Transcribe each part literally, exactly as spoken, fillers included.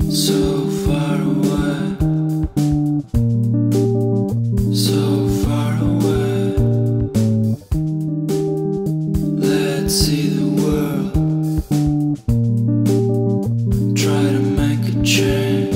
So far away, so far away. Let's see the world, try to make a change.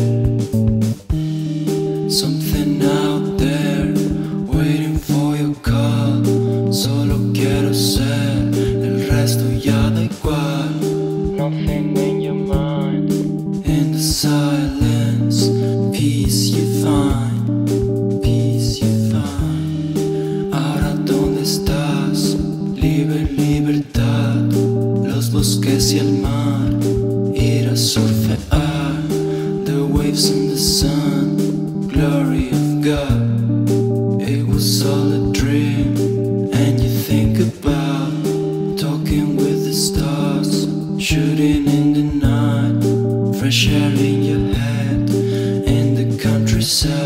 Something out there waiting for your call. Solo quiero ser, el resto ya da igual. Nothing in your mind. In the silence, peace you find, peace you find. Ahora dónde estás, libre libertad, los bosques y el mar, ir a surfear, the waves and the sun, glory of God. It was all a dream, and you think about talking with the stars, shooting in the night. Fresh air in your head, in the countryside.